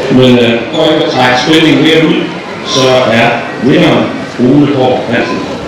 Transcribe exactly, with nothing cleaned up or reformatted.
Men øh, for ikke at trække spændingen mere ud, så er vinderen Ole Kåre Hansen.